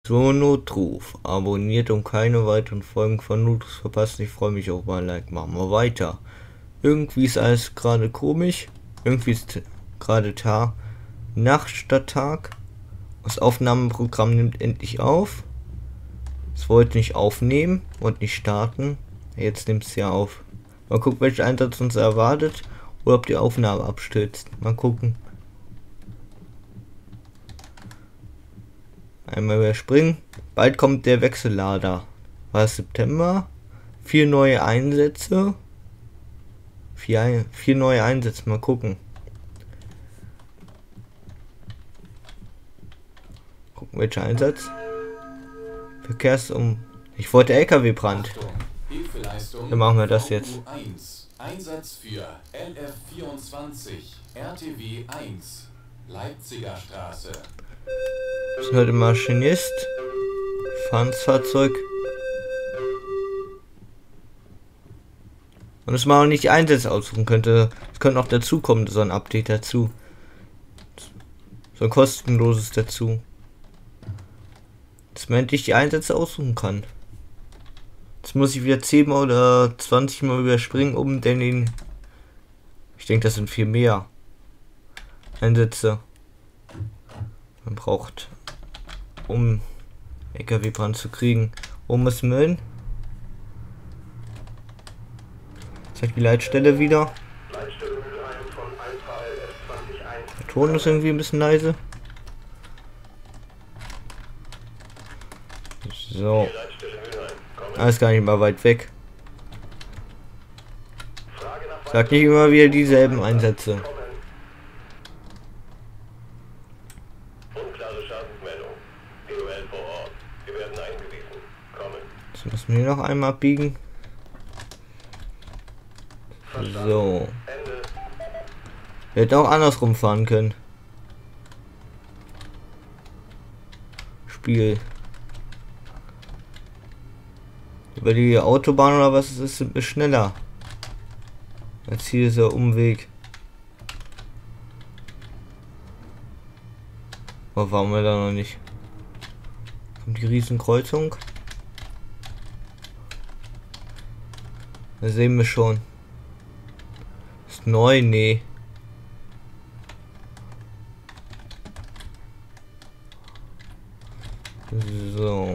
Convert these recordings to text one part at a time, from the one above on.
So, Notruf. Abonniert, um keine weiteren Folgen von Notruf zu verpassen. Ich freue mich auf ein Like. Machen wir weiter. Irgendwie ist alles gerade komisch. Irgendwie ist gerade Tag, Nacht statt Tag. Das Aufnahmeprogramm nimmt endlich auf. Es wollte nicht aufnehmen und nicht starten. Jetzt nimmt es ja auf. Mal gucken, welcher Einsatz uns erwartet. Oder ob die Aufnahme abstürzt. Mal gucken. Einmal überspringen. Bald kommt der Wechsellader. War es September? 4 neue Einsätze. 4 neue Einsätze. Mal gucken. Gucken, welcher Einsatz. Ich wollte LKW-Brand. Dann machen wir das jetzt. Einsatz für LF24 RTW 1 Leipziger Straße. Wir sind heute Maschinist. Fahren das Fahrzeug. Und dass man auch nicht Einsätze aussuchen könnte. Es könnte noch dazu kommen, so ein Update dazu. So ein kostenloses dazu. Dass man endlich die Einsätze aussuchen kann. Jetzt muss ich wieder 10 oder 20 Mal überspringen, um den... Ich denke, das sind viel mehr Einsätze. Man braucht, um LKW-Brand zu kriegen. Oben ist Müll. Zeigt die Leitstelle wieder. Der Ton ist irgendwie ein bisschen leise. So. Alles gar nicht mal weit weg. Sag nicht immer wieder dieselben Einsätze. Jetzt müssen wir hier noch einmal abbiegen. So. Wir hätten auch andersrum fahren können. Spiel. Über die Autobahn oder was ist, sind wir schneller. Jetzt hier ist der Umweg. Aber waren wir da noch nicht? Kommt die Riesenkreuzung. Da sehen wir schon. Ist neu, nee. So.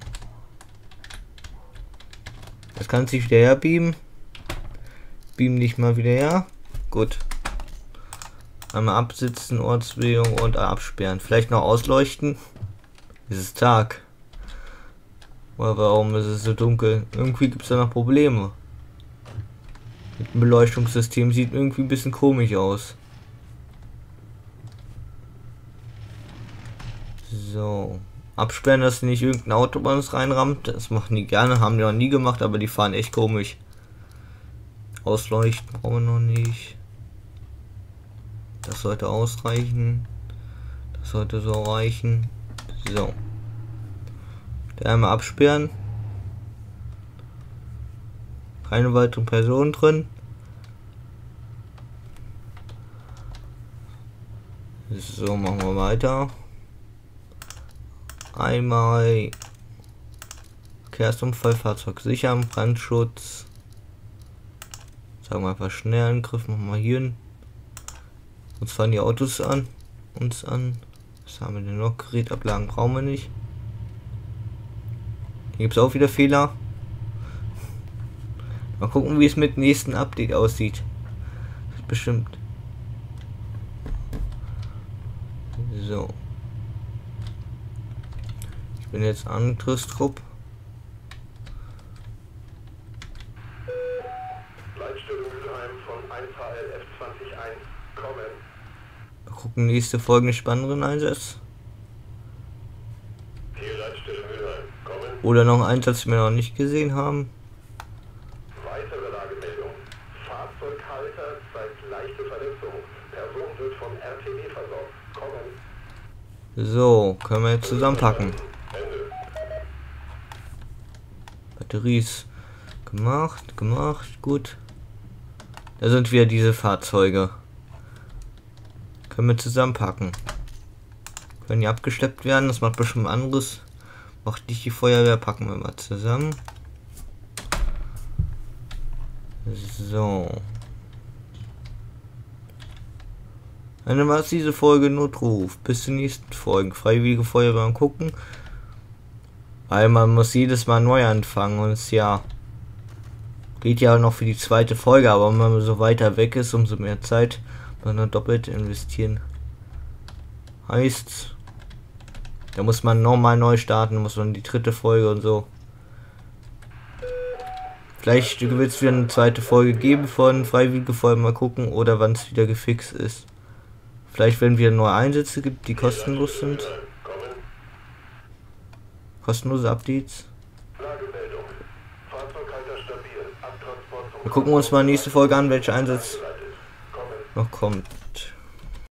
Das kann sich wieder herbeamen. Beam nicht mal wieder her. Gut. Einmal absitzen, Ortswählung und absperren. Vielleicht noch ausleuchten. Es ist Tag. Oder warum ist es so dunkel? Irgendwie gibt es da noch Probleme. Mit dem Beleuchtungssystem sieht irgendwie ein bisschen komisch aus. So. Absperren, dass nicht irgendein Auto bei uns reinrammt. Das machen die gerne, haben die noch nie gemacht, aber die fahren echt komisch. Ausleuchten brauchen wir noch nicht. Das sollte ausreichen. Das sollte so reichen. So. Da einmal absperren. Keine weiteren Personen drin. So, machen wir weiter. Einmal Verkehrsunfall, Fahrzeug sichern, Brandschutz. Sagen wir einfach Schnellangriff, machen wir hier hin. Uns fahren die Autos an. Was haben wir denn noch? Gerätablagen brauchen wir nicht. Hier gibt es auch wieder Fehler. Mal gucken, wie es mit dem nächsten Update aussieht. Das ist bestimmt. So. Ich bin jetzt Angriffstrupp. Leitstelle Mülheim von 1HLF201 kommen. Mal gucken, nächste Folge spannenderen Einsatz. Hier Leitstelle Mülheim kommen. Oder noch ein Einsatz, den wir noch nicht gesehen haben. Weitere Lagemeldung. Fahrzeughalter zeigt leichte Verletzung. Person wird von RTW versorgt. Kommen. So, können wir jetzt zusammenpacken. Ende. Batterie ist gemacht, gut. Da sind wieder diese Fahrzeuge. Können wir zusammenpacken. Können die abgeschleppt werden, das macht bestimmt ein anderes Macht nicht die Feuerwehr, packen wir mal zusammen. So. Dann war es diese Folge Notruf. Bis zur nächsten Folge. Freiwillige Feuerwehr gucken. Weil man muss jedes Mal neu anfangen und es ja geht ja noch für die zweite Folge, aber wenn man so weiter weg ist, umso mehr Zeit man dann doppelt investieren. Heißt, da muss man nochmal neu starten, muss man die dritte Folge und so. Vielleicht wird es wieder eine zweite Folge geben von Freiwillige Feuerwehr, mal gucken, oder wann es wieder gefixt ist. Vielleicht wenn wieder neue Einsätze gibt, die kostenlos sind. Kostenlose Updates. Lagemeldung. Fahrzeughalter stabil. Abtransport zum Wir gucken uns mal nächste Folge an, welcher Einsatz Kommen. noch kommt.